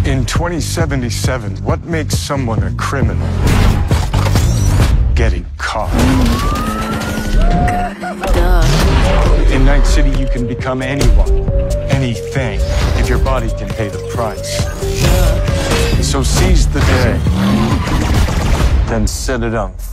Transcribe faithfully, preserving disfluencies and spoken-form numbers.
In twenty seventy-seven, what makes someone a criminal? Getting caught. Duh. In Night City, you can become anyone, anything, if your body can pay the price. Duh. So seize the day, then set it on